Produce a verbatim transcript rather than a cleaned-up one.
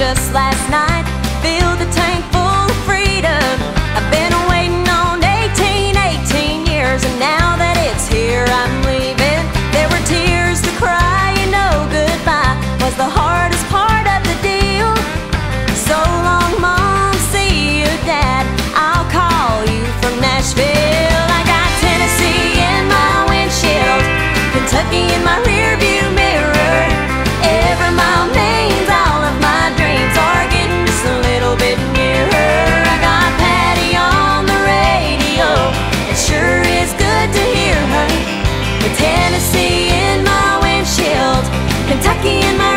just last night. Filled the tank full of freedom. I've been waiting on eighteen, eighteen years, and now that it's here, I'm leaving. There were tears to cry, you know goodbye was the hardest part of the deal. So long, Mom, see you, Dad, I'll call you from Nashville. I got Tennessee in my windshield, Kentucky in my rearview mirror. Every mile means all of my dreams are getting just a little bit nearer. I got Patty on the radio, it sure is good to hear her. With Tennessee in my windshield, Kentucky in my